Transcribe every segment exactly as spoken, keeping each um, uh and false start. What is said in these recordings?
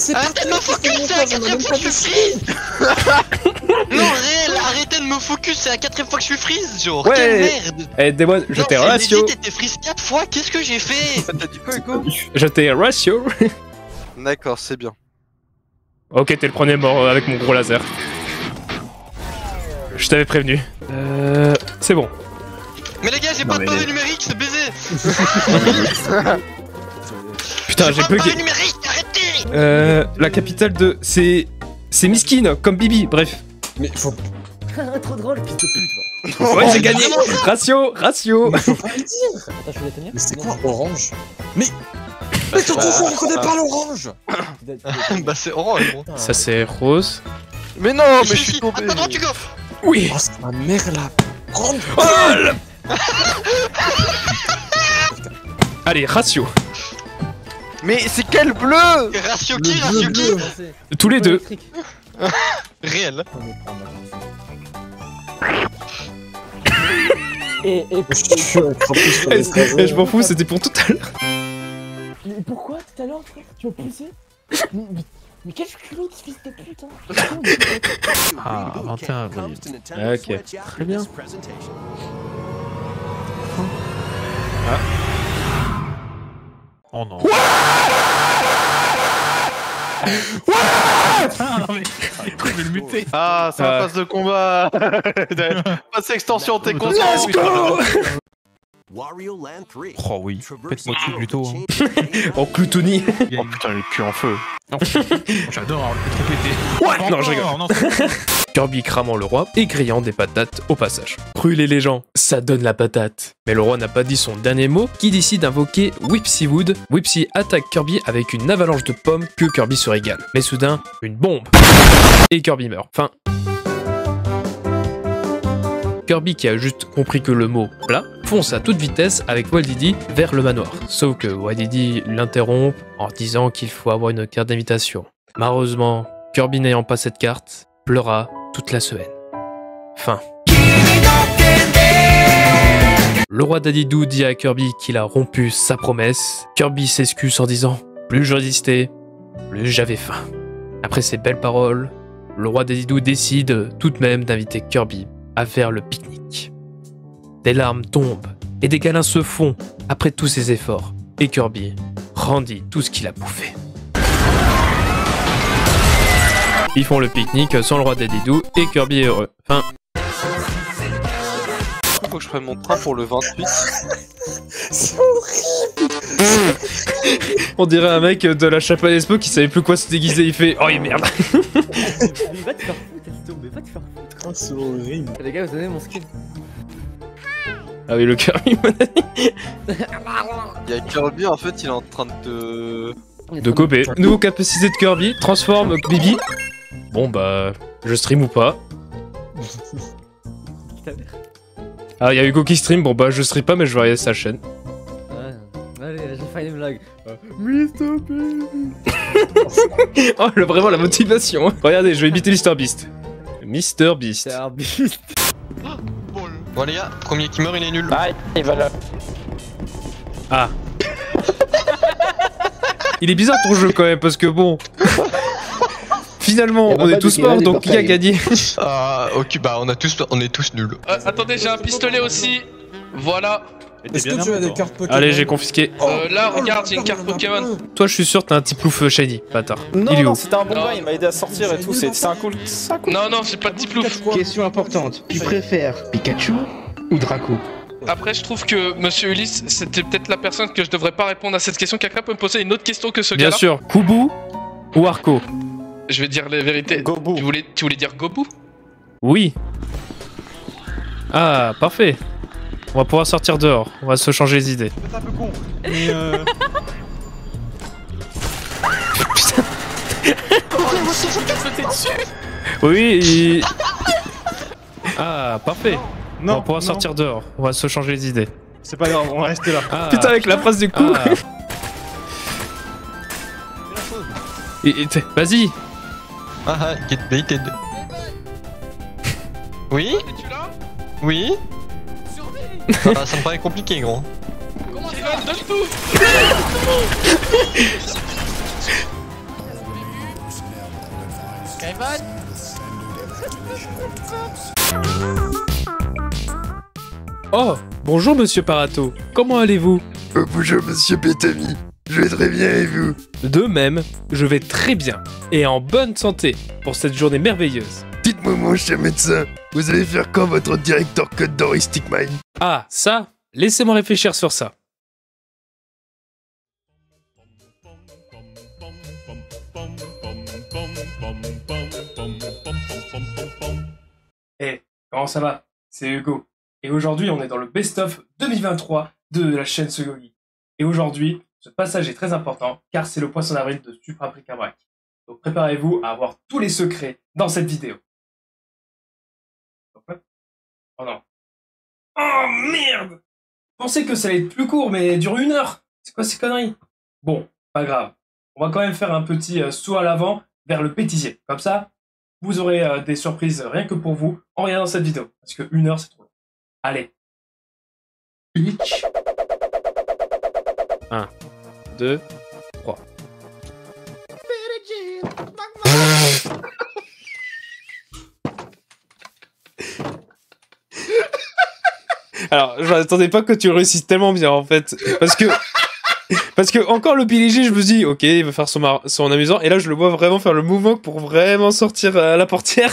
c'est pas arrêtez de me focus, c'est la quatrième fois que je suis freeze. Non, réel, arrêtez de me focus, c'est la quatrième fois que je suis freeze, genre, Ouais. quelle merde. Eh, dis-moi, je t'ai ratio. T'étais freeze quatre fois, qu'est-ce que j'ai fait? T'as dit quoi, Ego? Je t'ai ratio. D'accord, c'est bien. Ok, t'es le premier mort avec mon gros laser. Je t'avais prévenu. Euh... C'est bon. Mais les gars, j'ai Non, pas de mais- pavé numérique, c'est baisé. Putain, j'ai pas de pavé bugué. numérique, arrêtez. Euh... La capitale de... C'est... C'est Miskin, comme Bibi, bref. Mais faut. Trop drôle, fils de pute. Ouais, j'ai gagné. Ratio, ratio. Faut pas le dire. Attends, je vais l'éteindre. Mais c'est quoi orange? Mais. Mais ton confort, on connaît pas l'orange! Bah c'est orange, gros. Ça, c'est rose. Mais non, mais je Ici, suis ici. tombé. Attends, tu go. Oui. Oh, c'est ma mère là! Grande! Oh, là. Allez, ratio. Mais c'est quel bleu? Ratio qui, Le ratio bleu, qui? bleu. Tous les deux. Réel. Et, et, Je suis un crapaud sur les Eh, stagiaires. eh, Je m'en fous, c'était pour tout à l'heure. mais pourquoi tout à l'heure, frère? Tu m'as poussé? mais, mais, mais quel culot de fils de pute, hein? Ah, vingt et un avril. Ok. Très bien. Oh non. Ah non mais, je vais le muter. Ah, c'est Ah. la phase de combat. Passe extension, t'es content? Let's go. Oh oui, faites-moi tout plutôt. Hein. En Cloutoni. Oh putain, le cul en feu. J'adore le trop pété. Ouais. Non, je rigole. Non, Kirby cramant le roi et grillant des patates au passage. Brûler les gens, ça donne la patate. Mais le roi n'a pas dit son dernier mot, qui décide d'invoquer Whipsy Wood. Whipsy attaque Kirby avec une avalanche de pommes que Kirby se régale. Mais soudain, une bombe. Et Kirby meurt. Fin. Kirby, qui a juste compris que le mot plat, fonce à toute vitesse avec Wadidi vers le manoir. Sauf que Wadidi l'interrompt en disant qu'il faut avoir une carte d'invitation. Malheureusement, Kirby n'ayant pas cette carte, pleura toute la semaine. Fin. Le roi Dadidou dit à Kirby qu'il a rompu sa promesse. Kirby s'excuse en disant « Plus je résistais, plus j'avais faim ». Après ces belles paroles, le roi Dadidou décide tout de même d'inviter Kirby à faire le pique-nique. Des larmes tombent et des câlins se font après tous ses efforts. Et Kirby rendit tout ce qu'il a bouffé. Ils font le pique-nique sans le roi Dadidou et Kirby est heureux. Fin. Faut que je prenne mon train pour le vingt-huit. C'est horrible! On dirait un mec de la Chapelle Expo qui savait plus quoi se déguiser. Il fait « Oh merde !» Mais va te faire foutre, Tito, mais va te faire foutre. Oh, c'est horrible! Les gars, vous avez mon skin. Ah oui, le Kirby, mon ami. Il y a Kirby, en fait, il est en train de... De coper. Nouveau capacité de Kirby, transforme Bibi. Bon bah, je stream ou pas. Ah, il y a Hugo qui stream, bon bah je stream pas mais je vais regarder sa chaîne. Ouais, allez, j'ai fait une blague. mister Oh, le, vraiment la motivation. Regardez, je vais imiter mister Beast. mister Beast. C'est un beast. Bon les gars, premier qui meurt il est nul. Ah, il va là. Ah. Il est bizarre ton jeu quand même parce que bon. Finalement, on est tous morts donc qui a gagné? Ah ok bah on a tous on est tous nuls. Euh, attendez, j'ai un pistolet aussi. Voilà. Est-ce que tu as des cartes Pokémon? Allez, j'ai confisqué. Euh, là, regarde, j'ai une carte Pokémon. Toi, je suis sûr, t'as un petit plouf shiny, bâtard. Non, Il est non, où? c'était un bon Non. gars, il m'a aidé à sortir et tout, c'est c'est un cool. C'est un cool. Non, non, j'ai pas de diplouf. Question importante, tu préfères Pikachu ou Draco? Après, je trouve que Monsieur Ulysse, c'était peut-être la personne que je devrais pas répondre à cette question. Quelqu'un peut me poser une autre question que ce Bien gars-là? sûr, Kubu ou Arco? Je vais dire la vérité. Gobu. Tu voulais, tu voulais dire Gobu? Oui. Ah, parfait. On va pouvoir sortir dehors. On va se changer les idées. C'est un peu con. Mais euh... Oui. il- Ah, parfait. On va Non, pouvoir non. sortir dehors. On va se changer les idées. C'est pas grave, on va rester là. Ah. Putain, avec la phrase du coup. Ah. Et- et t'es- Vas-y. Ah ah, get baited. Oui? Es-tu là? Oui? Ah, ça me paraît compliqué gros. Kevin, donne tout! Oh, bonjour monsieur Parato, comment allez-vous? euh, Bonjour monsieur Pétami, je vais très bien et vous? De même, je vais très bien, et en bonne santé, pour cette journée merveilleuse. Dites-moi mon cher médecin, vous allez faire quand votre directeur code dans Ristic Mine? Ah, ça, laissez-moi réfléchir sur ça. Eh, hey, comment ça va? C'est Hugo. Et aujourd'hui, on est dans le best-of deux mille vingt-trois de la chaîne Segogi. Et aujourd'hui, ce passage est très important, car c'est le poisson d'avril de Supra Bric-à-Brac. Donc préparez-vous à avoir tous les secrets dans cette vidéo. Oh non. Oh merde! Je pensais que ça allait être plus court, mais dure une heure. C'est quoi ces conneries? Bon, pas grave. On va quand même faire un petit euh, saut à l'avant vers le bêtisier. Comme ça, vous aurez euh, des surprises rien que pour vous en regardant cette vidéo. Parce que une heure, c'est trop long. Allez. un, deux, trois. Alors, je m'attendais pas que tu réussisses tellement bien en fait. Parce que. Parce que encore le P D G, je me dis, ok, il va faire son, mar son amusant. Et là, je le vois vraiment faire le mouvement pour vraiment sortir à la portière.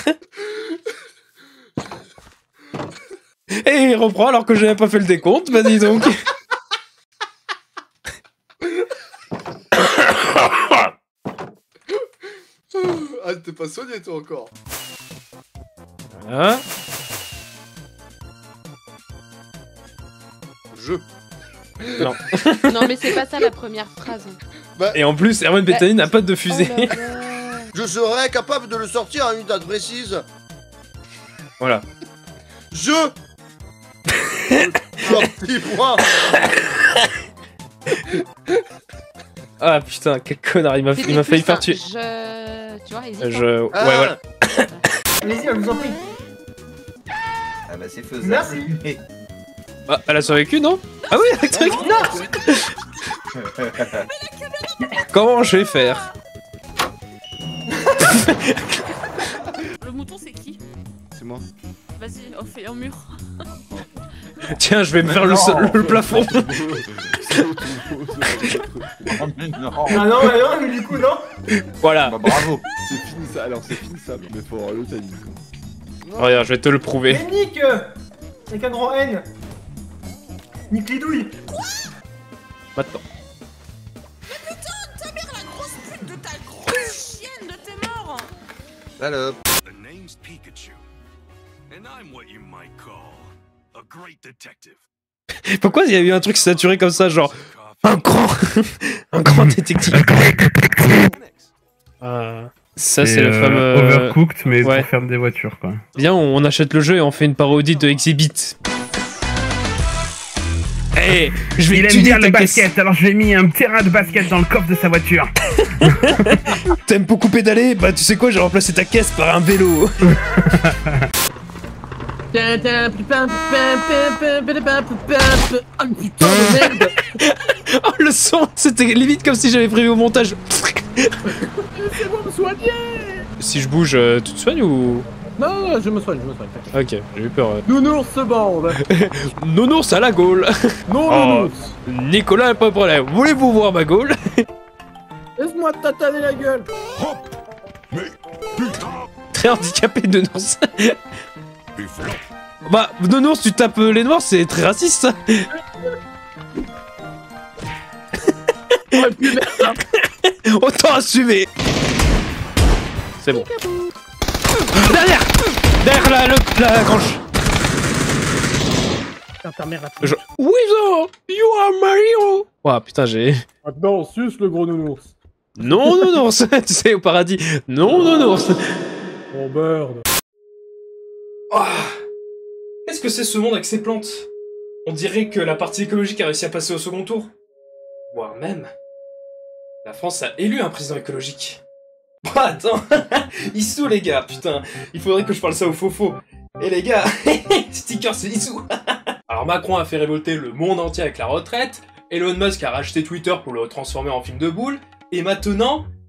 Et il reprend alors que je n'avais pas fait le décompte, bah dis donc. Ah, t'es pas soigné toi encore. Voilà. Je. Non. Non mais c'est pas ça la première phrase. Bah, et en plus, Erwan Bettany n'a pas de fusée. Oh là là. je serais capable de le sortir à une date précise. Voilà. Je. Petit point. Ah putain, quel connard, il m'a C'était failli plus faire un tuer. Je... Tu vois, hésite. Je... Ouais, Ah. voilà. Allez-y, je vous en prie. Ah bah c'est faisable. Merci. Ah, elle a survécu, non? Ah oui, elle a survécu. Comment je vais faire? Le mouton c'est qui? C'est moi. Vas-y, on fait un mur. Tiens, je vais me faire le, sol, le plafond. Oh, mais non. Ah non, mais non, mais du coup, non. Voilà. Bah, bravo. C'est fini ça. Alors c'est finissable, mais faut avoir le timing. Regarde, je vais te le prouver. Mais Nick euh, avec un grand N. Nick les douilles. Maintenant. Ta mère la grosse pute de ta grosse chienne de tes morts. Alors. The name's Pikachu, and I'm what you might call a great detective. Pourquoi il y a eu un truc saturé comme ça, genre un grand, un grand détective. Ah, ça c'est le euh, fameux Overcooked, mais ouais. pour faire des voitures quoi. Viens, on achète le jeu et on fait une parodie de Exhibit. Eh, hey, je vais Il aime tuer bien ta le caisse. basket, alors je lui ai mis un terrain de basket dans le coffre de sa voiture. T'aimes beaucoup pédaler? Bah tu sais quoi, j'ai remplacé ta caisse par un vélo. Oh le son, c'était limite comme si j'avais prévu au montage. C'est bon, me soigner. Si je bouge, euh, tu te soignes ou... Non, non, je me soigne, je me soigne. Ok, j'ai eu peur. euh. Nounours se bande. Nounours à la Gaule. Non, Oh. nounours. Nicolas, pas de problème. Voulez-vous voir ma Gaule? Laisse-moi te tataner la gueule. Très handicapé, Nounours. Bah, Nounours, tu tapes les noirs, c'est très raciste, ça. Autant assumer. C'est bon. Derrière. Derrière la, le- la grange. Ta mère a Je... Weasel, you are Mario. Ouah, putain, j'ai... Maintenant, on suce le gros nounours. Non, Nounours. Tu sais, au paradis. Non, Nounours. Oh merde. Oh. Qu'est-ce que c'est ce monde avec ces plantes? On dirait que la partie écologique a réussi à passer au second tour. Voire même... La France a élu un président écologique. Oh, attends. Issou, les gars, putain. Il faudrait que je parle ça au faux-faux. Et les gars, sticker, c'est Issou. Alors Macron a fait révolter le monde entier avec la retraite. Elon Musk a racheté Twitter pour le transformer en film de boule. Et maintenant,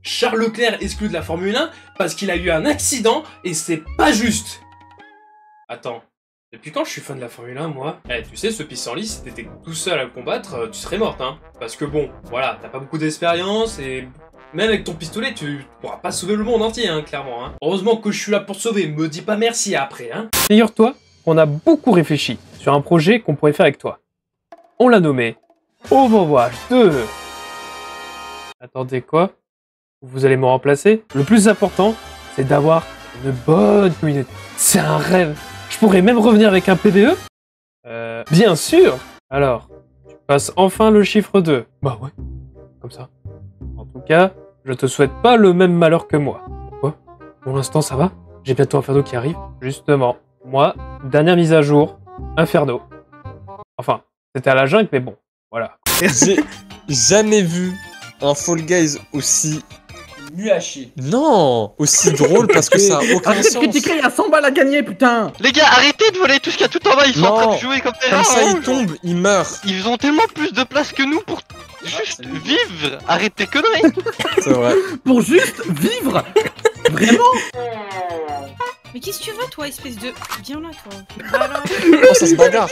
Charles Leclerc exclu de la Formule un parce qu'il a eu un accident et c'est pas juste. Attends, depuis quand je suis fan de la Formule un, moi? Eh, tu sais, ce pissenlit, si t'étais tout seul à le combattre, euh, tu serais morte, hein. Parce que bon, voilà, t'as pas beaucoup d'expérience et même avec ton pistolet, tu pourras pas sauver le monde entier, hein, clairement, hein. Heureusement que je suis là pour te sauver, me dis pas merci après, hein. Figure-toi qu'on a beaucoup réfléchi sur un projet qu'on pourrait faire avec toi. On l'a nommé Overwatch deux. Attendez, quoi? Vous allez me remplacer? Le plus important, c'est d'avoir une bonne communauté. C'est un rêve. Je pourrais même revenir avec un P V E? Euh, bien sûr. Alors, tu passes enfin le chiffre deux. Bah ouais, comme ça. En tout cas, je te souhaite pas le même malheur que moi. Quoi? Pour l'instant, ça va? J'ai bientôt Inferno qui arrive. Justement, moi, dernière mise à jour, Inferno. Enfin, c'était à la jungle, mais bon, voilà. J'ai jamais vu un Fall Guys aussi... nul à chier. Non, aussi drôle parce que ça a aucun Arrêtez de sens. critiquer, il y a cent balles à gagner, putain. Les gars, arrêtez de voler tout ce qu'il y a tout en bas, ils sont Non. en train de jouer comme des Comme rats, ça, hein. il tombe, il meurt. Ils ont tellement plus de place que nous pour juste vivre. Arrêtez tes conneries. C'est vrai. Pour juste vivre. Vraiment. Mais qu'est-ce que tu veux, toi, espèce de... Viens là, toi. Voilà. Oh, ça se bagarre.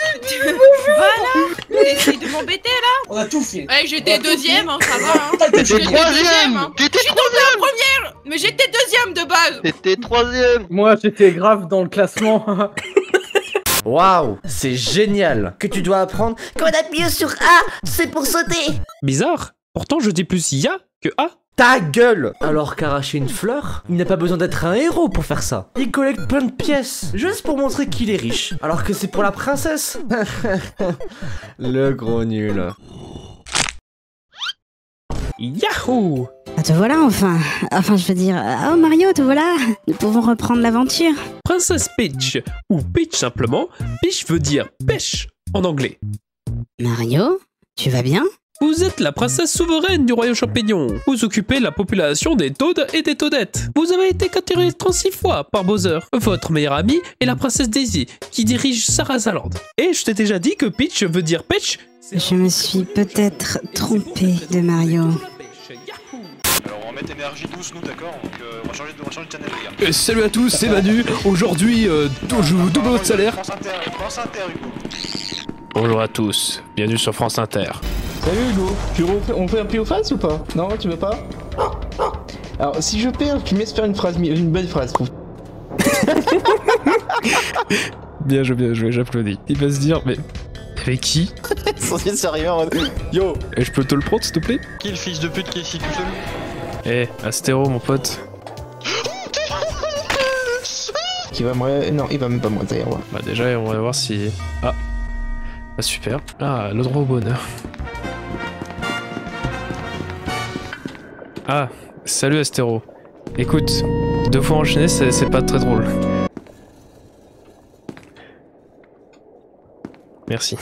Voilà. T'essayes de m'embêter, là. On a tout fait. Ouais, j'étais deuxième, hein, ça va, hein. T'étais J'étais troisième. deuxième, hein. T'étais Je suis tombée en première, mais j'étais deuxième de base. T'étais troisième. Moi, j'étais grave dans le classement. Waouh, c'est génial. Que tu dois apprendre Quand on appuie sur A, c'est pour sauter. Bizarre. Pourtant, je dis plus ya que A. ta gueule. Alors qu'arracher une fleur, il n'a pas besoin d'être un héros pour faire ça. Il collecte plein de pièces, juste pour montrer qu'il est riche. Alors que c'est pour la princesse. Le gros nul. Yahoo! Ah, te voilà enfin. Enfin, je veux dire, oh Mario, te voilà. Nous pouvons reprendre l'aventure. Princesse Peach, ou Peach simplement, Peach veut dire pêche en anglais. Mario, tu vas bien? Vous êtes la princesse souveraine du royaume champignon. Vous occupez la population des Toads et des Toadettes. Vous avez été capturé trente-six fois par Bowser. Votre meilleure amie est la princesse Daisy, qui dirige Sarasaland. Et je t'ai déjà dit que Peach veut dire pêche. Je me suis peut-être trompé de Mario. Alors on va mettre énergie douce nous d'accord, donc euh, on va changer de, on va changer de channel les gars. Euh, salut à tous, c'est Manu. Aujourd'hui, euh, je vous double votre salaire. France Inter, France Inter Hugo. Bonjour à tous, bienvenue sur France Inter. Salut Hugo, tu refais, on fait un pio face ou pas? Non, tu veux pas? Alors si je perds, tu me laisses faire une phrase, une belle phrase. Bien joué, bien joué, j'applaudis. Il va se dire, mais avec qui? Sans dire sérieux en mode yo. Et je peux te le prendre s'il te plaît? Qui est le fils de pute qui est ici tout seul? Eh, Astéro mon pote. Qui va me... Non, il va même pas me dire, ouais. Bah déjà, on va voir si... Ah. Ah super. Ah, le droit au bonheur. Ah, salut Astéro. Écoute, deux fois enchaîné, c'est pas très drôle. Merci.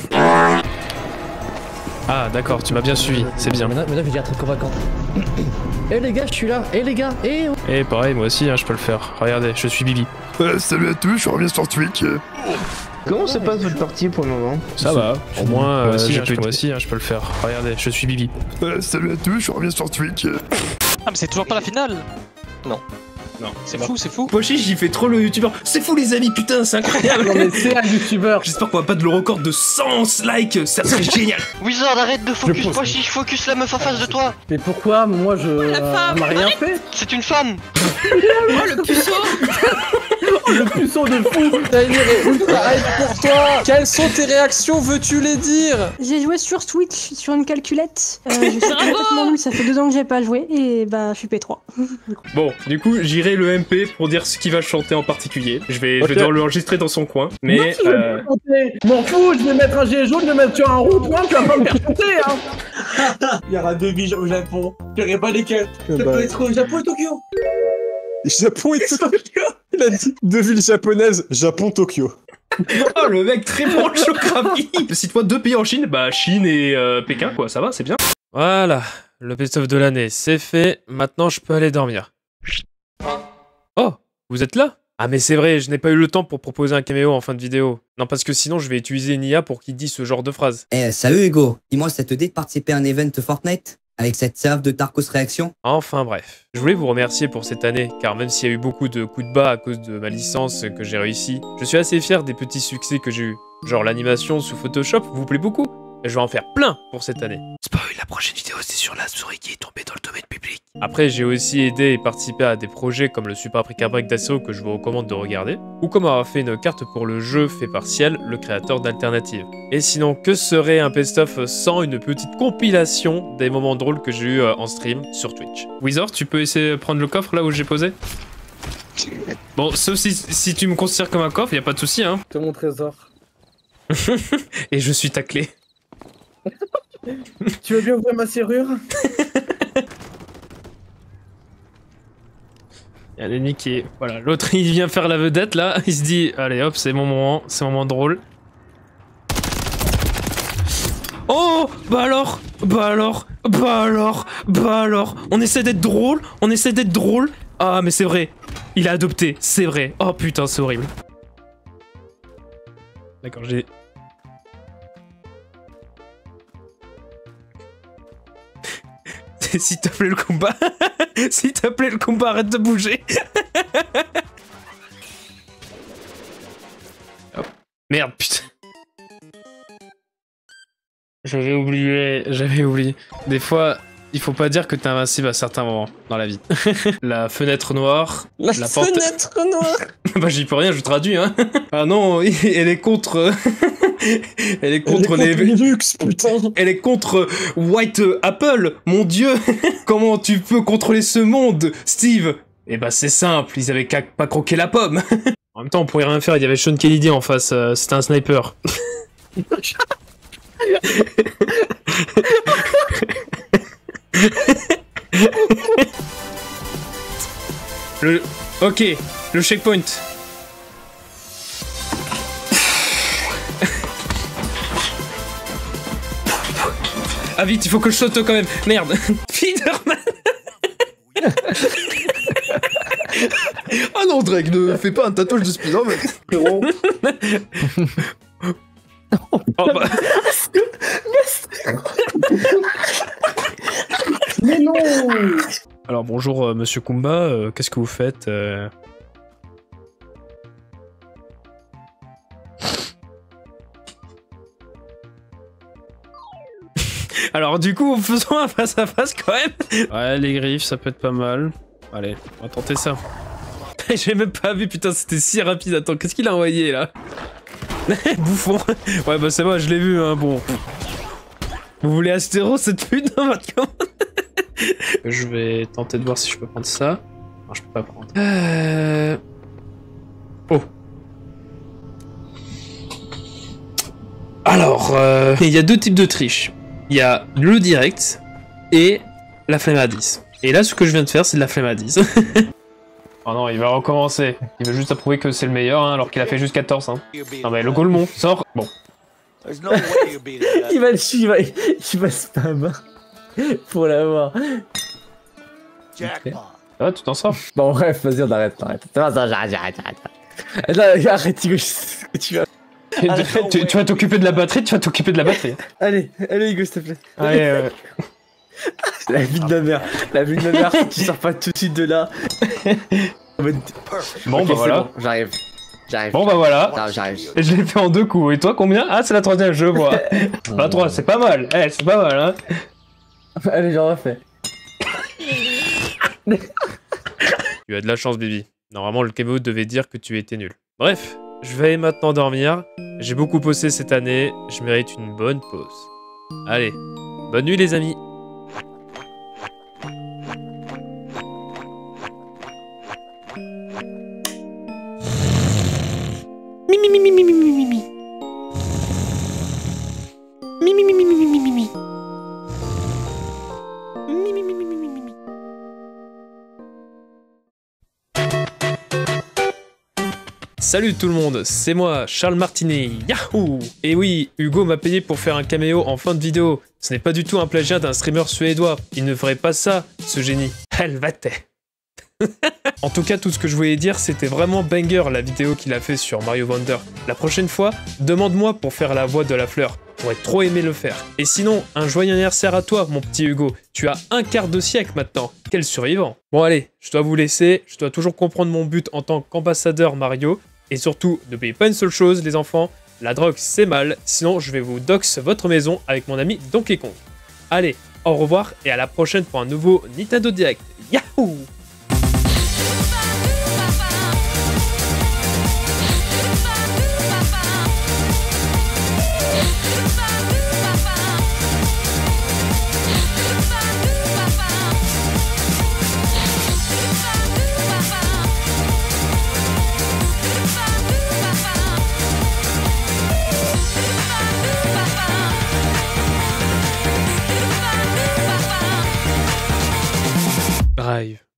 Ah d'accord, tu m'as bien suivi, c'est bien. Maintenant, maintenant je vais dire un truc convaincant. Eh les gars, je suis là. Eh les gars, eh oh. Eh pareil, moi aussi, hein, je peux le faire. Regardez, je suis Bibi. Euh, salut à tous, je reviens sur Twitch. Comment se passe votre partie pour le moment? Ça va, au moins, euh, moi aussi, j'ai hein, pu... je peux- moi aussi, hein, je peux le faire. Regardez, je suis Bibi. Euh, salut à tous, je reviens sur Twitch. Ah, mais c'est toujours pas la finale. Non. Non, c'est fou, c'est fou. Pochi, j'y fais trop le youtubeur. C'est fou les amis, putain, c'est incroyable. Non mais c'est un youtubeur. J'espère qu'on va pas de le record de cent likes, ça serait génial. Wizard, arrête de focus, pense- moi si je focus la meuf en face de toi. Mais pourquoi moi je... la femme. elle m'a rien fait. C'est une femme. Oh, le puceau. Le puceau de fou. Arrête pour toi. Quelles sont tes réactions, veux-tu les dire? J'ai joué sur Switch, sur une calculette. Euh, je suis complètement nulle, ça fait deux ans que j'ai pas joué et bah je suis P trois. Bon, du coup, j'irai le M P pour dire ce qu'il va chanter en particulier. Je vais, je vais Ok. devoir l'enregistrer dans son coin. Mais, Je vais euh... pas chanter. M'en fous, je vais mettre un gilet jaune, je vais mettre sur un rond-point, tu vas pas me faire chanter hein. Il y aura deux villes au Japon, je verrai pas lesquelles. Eh Ça bah. peut être au Japon et Tokyo. Japon et Tokyo. Il a dit deux villes japonaises, Japon, Tokyo. oh, le mec très bon en géographie. Cite-moi deux pays en Chine, bah Chine et euh, Pékin, quoi, ça va, c'est bien. Voilà, le best-of de l'année, c'est fait. Maintenant, je peux aller dormir. Oh, vous êtes là? Ah mais c'est vrai, je n'ai pas eu le temps pour proposer un caméo en fin de vidéo. Non, parce que sinon, je vais utiliser une I A pour qu'il dise ce genre de phrase. Eh, salut Hugo. Dis-moi, ça te dit de participer à un event Fortnite? avec cette serve de Tarkos Réaction. Enfin bref, je voulais vous remercier pour cette année, car même s'il y a eu beaucoup de coups de bas à cause de ma licence que j'ai réussi, je suis assez fier des petits succès que j'ai eus. Genre l'animation sous Photoshop vous plaît beaucoup, et je vais en faire plein pour cette année. Spoil, la prochaine vidéo c'est sur la souris qui est tombée dans le domaine public. Après j'ai aussi aidé et participé à des projets comme le Super Paprika Break d'Assaut que je vous recommande de regarder, ou comme avoir fait une carte pour le jeu fait par Ciel, le créateur d'Alternative. Et sinon, que serait un best-of sans une petite compilation des moments drôles que j'ai eu en stream sur Twitch. Wizard, tu peux essayer de prendre le coffre là où j'ai posé? Bon, sauf si, si tu me considères comme un coffre, y a pas de souci hein. C'est mon trésor. Et je suis ta clé. Tu veux bien ouvrir ma serrure? Y'a l'ennemi qui est... Voilà, l'autre il vient faire la vedette là, il se dit allez hop, c'est mon moment, c'est mon moment drôle. Oh, bah alors, bah alors, bah alors, bah alors, on essaie d'être drôle, on essaie d'être drôle. Ah mais c'est vrai, il a adopté, c'est vrai. Oh putain, c'est horrible. D'accord, j'ai... S'il te plaît le combat, s'il te plaît le combat, arrête de bouger. Hop. Merde, putain. J'avais oublié, j'avais oublié. Des fois, il faut pas dire que t'es invincible à certains moments dans la vie. La fenêtre noire. La, la porte... fenêtre noire. Bah j'y peux rien, je traduis hein. Ah non, elle est contre... Elle est contre, Elle est contre les... Linux, putain. Elle est contre White Apple, mon dieu. Comment tu peux contrôler ce monde, Steve? Eh bah c'est simple, ils avaient qu'à pas croquer la pomme. En même temps, on pourrait rien faire, il y avait Sean Kennedy en face, euh, c'était un sniper. Le... Ok, le checkpoint. Ah vite, il faut que je saute quand même. Merde. Spiderman. Ah non, Drake, ne fais pas un tatouage de Spiderman. Oh bah... Mais non. Alors bonjour euh, Monsieur Kumba, euh, qu'est-ce que vous faites euh... Alors du coup, faisons un face à face quand même. Ouais, les griffes, ça peut être pas mal. Allez, on va tenter ça. J'ai même pas vu, putain, c'était si rapide. Attends, qu'est-ce qu'il a envoyé là? Bouffon. Ouais, bah c'est bon, je l'ai vu, hein, bon. Vous voulez Astéro, cette pute dans votre commande? Je vais tenter de voir si je peux prendre ça. Non, je peux pas prendre. Euh... Oh. Alors, euh... il y a deux types de triche. Il y a le direct et la flemme à dix. Et là, ce que je viens de faire, c'est de la flemme à dix. Oh non, il va recommencer. Il veut juste approuver que c'est le meilleur, hein, alors qu'il a fait juste quatorze. Hein. Non mais le Golemon, sort. Bon. il va le il va, il va spam pour l'avoir. Okay. Ah, tu t'en sors. Bon bref, vas-y, on arrête, on arrête. Non, non, j'arrête, j'arrête, j'arrête. Là, arrête, Hugo, je sais ce que tu vas. Arrête, tu, tu vas t'occuper de la batterie, tu vas t'occuper de la batterie. Allez, allez Hugo, s'il te plaît. Allez, ouais. La vie de ma mère, la vie de ma mère, si tu sors pas tout de suite de là. Bon, okay, bah voilà. Bon, j'arrive. J'arrive. Bon, bah voilà. J'arrive. Et je l'ai fait en deux coups. Et toi, combien? Ah, c'est la troisième, je vois. La trois, c'est pas mal. Eh, c'est pas mal, hein. Allez, j'en refais. Tu as de la chance, Bibi. Normalement, le Kemo devait dire que tu étais nul. Bref, je vais maintenant dormir. J'ai beaucoup bossé cette année. Je mérite une bonne pause. Allez, bonne nuit, les amis. Mi mi mi mi mi mi mi mi mi. Mi mi mi mi mi mi mi mi mi. Mi mi mi mi mi mi mi mi. Salut tout le monde, c'est moi, Charles Martinet, yahoo! Et oui, Hugo m'a payé pour faire un caméo en fin de vidéo. Ce n'est pas du tout un plagiat d'un streamer suédois. Il ne ferait pas ça, ce génie. Helvete. En tout cas, tout ce que je voulais dire, c'était vraiment banger la vidéo qu'il a fait sur Mario Wonder. La prochaine fois, demande-moi pour faire la voix de la fleur. J'aurais trop aimé le faire. Et sinon, un joyeux anniversaire à toi, mon petit Hugo. Tu as un quart de siècle maintenant. Quel survivant. Bon allez, je dois vous laisser. Je dois toujours comprendre mon but en tant qu'ambassadeur Mario. Et surtout, n'oubliez pas une seule chose, les enfants. La drogue, c'est mal. Sinon, je vais vous dox votre maison avec mon ami Donkey Kong. Allez, au revoir et à la prochaine pour un nouveau Nintendo Direct. Yahoo! Drive.